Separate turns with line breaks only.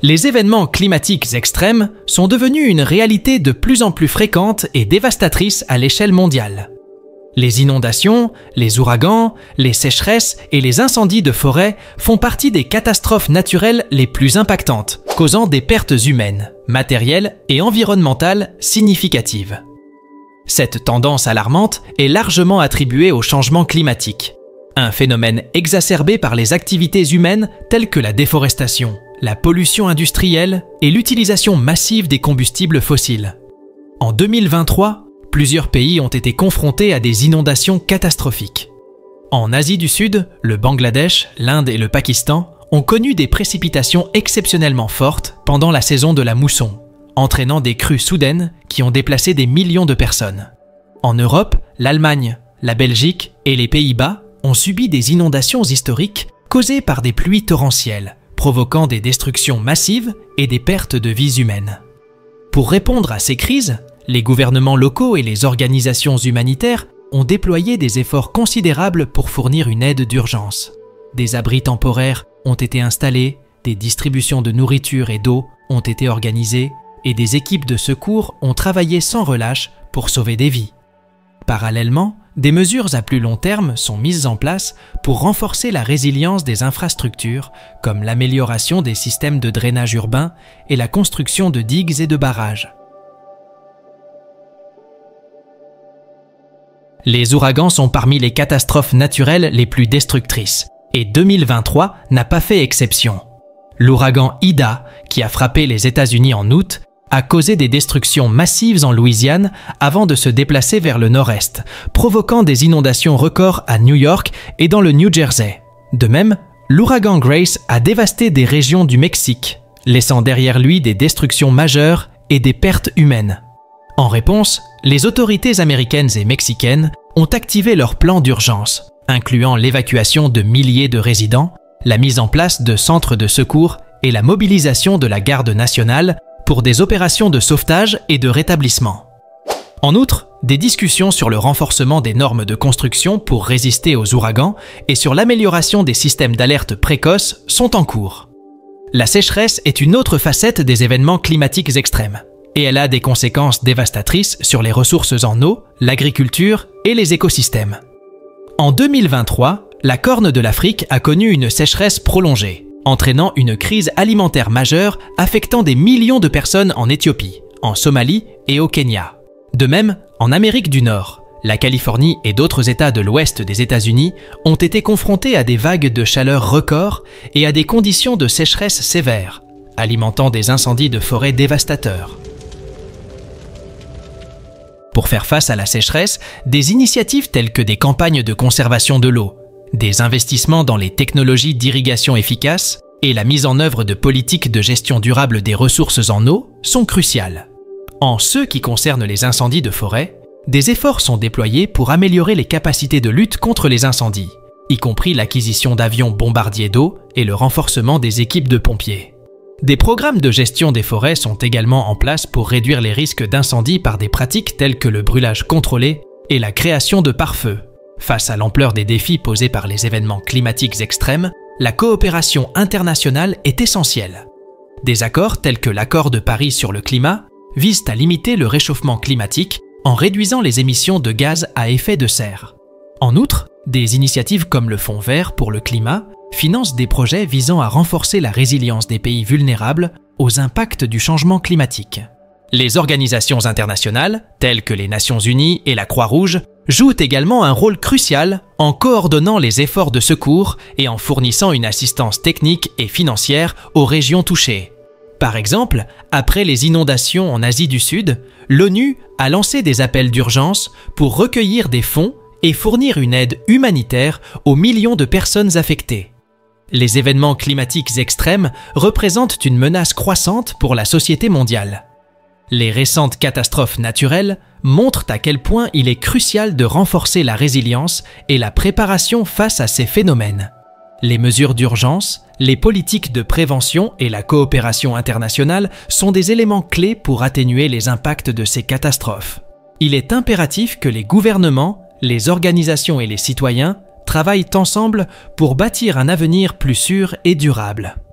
Les événements climatiques extrêmes sont devenus une réalité de plus en plus fréquente et dévastatrice à l'échelle mondiale. Les inondations, les ouragans, les sécheresses et les incendies de forêt font partie des catastrophes naturelles les plus impactantes, causant des pertes humaines, matérielles et environnementales significatives. Cette tendance alarmante est largement attribuée au changement climatique, un phénomène exacerbé par les activités humaines telles que la déforestation, la pollution industrielle et l'utilisation massive des combustibles fossiles. En 2023, plusieurs pays ont été confrontés à des inondations catastrophiques. En Asie du Sud, le Bangladesh, l'Inde et le Pakistan ont connu des précipitations exceptionnellement fortes pendant la saison de la mousson, entraînant des crues soudaines qui ont déplacé des millions de personnes. En Europe, l'Allemagne, la Belgique et les Pays-Bas ont subi des inondations historiques causées par des pluies torrentielles, provoquant des destructions massives et des pertes de vies humaines. Pour répondre à ces crises, les gouvernements locaux et les organisations humanitaires ont déployé des efforts considérables pour fournir une aide d'urgence. Des abris temporaires ont été installés, des distributions de nourriture et d'eau ont été organisées et des équipes de secours ont travaillé sans relâche pour sauver des vies. Parallèlement, des mesures à plus long terme sont mises en place pour renforcer la résilience des infrastructures, comme l'amélioration des systèmes de drainage urbain et la construction de digues et de barrages. Les ouragans sont parmi les catastrophes naturelles les plus destructrices, et 2023 n'a pas fait exception. L'ouragan Ida, qui a frappé les États-Unis en août, a causé des destructions massives en Louisiane avant de se déplacer vers le nord-est, provoquant des inondations records à New York et dans le New Jersey. De même, l'ouragan Grace a dévasté des régions du Mexique, laissant derrière lui des destructions majeures et des pertes humaines. En réponse, les autorités américaines et mexicaines ont activé leur plan d'urgence, incluant l'évacuation de milliers de résidents, la mise en place de centres de secours et la mobilisation de la garde nationale pour des opérations de sauvetage et de rétablissement. En outre, des discussions sur le renforcement des normes de construction pour résister aux ouragans et sur l'amélioration des systèmes d'alerte précoce sont en cours. La sécheresse est une autre facette des événements climatiques extrêmes, et elle a des conséquences dévastatrices sur les ressources en eau, l'agriculture et les écosystèmes. En 2023, la Corne de l'Afrique a connu une sécheresse prolongée, entraînant une crise alimentaire majeure affectant des millions de personnes en Éthiopie, en Somalie et au Kenya. De même, en Amérique du Nord, la Californie et d'autres États de l'ouest des États-Unis ont été confrontés à des vagues de chaleur records et à des conditions de sécheresse sévères, alimentant des incendies de forêt dévastateurs. Pour faire face à la sécheresse, des initiatives telles que des campagnes de conservation de l'eau, des investissements dans les technologies d'irrigation efficaces et la mise en œuvre de politiques de gestion durable des ressources en eau sont cruciales. En ce qui concerne les incendies de forêt, des efforts sont déployés pour améliorer les capacités de lutte contre les incendies, y compris l'acquisition d'avions bombardiers d'eau et le renforcement des équipes de pompiers. Des programmes de gestion des forêts sont également en place pour réduire les risques d'incendie par des pratiques telles que le brûlage contrôlé et la création de pare-feu. Face à l'ampleur des défis posés par les événements climatiques extrêmes, la coopération internationale est essentielle. Des accords tels que l'accord de Paris sur le climat visent à limiter le réchauffement climatique en réduisant les émissions de gaz à effet de serre. En outre, des initiatives comme le Fonds vert pour le climat financent des projets visant à renforcer la résilience des pays vulnérables aux impacts du changement climatique. Les organisations internationales, telles que les Nations Unies et la Croix-Rouge, jouent également un rôle crucial en coordonnant les efforts de secours et en fournissant une assistance technique et financière aux régions touchées. Par exemple, après les inondations en Asie du Sud, l'ONU a lancé des appels d'urgence pour recueillir des fonds et fournir une aide humanitaire aux millions de personnes affectées. Les événements climatiques extrêmes représentent une menace croissante pour la société mondiale. Les récentes catastrophes naturelles montrent à quel point il est crucial de renforcer la résilience et la préparation face à ces phénomènes. Les mesures d'urgence, les politiques de prévention et la coopération internationale sont des éléments clés pour atténuer les impacts de ces catastrophes. Il est impératif que les gouvernements, les organisations et les citoyens travaillent ensemble pour bâtir un avenir plus sûr et durable.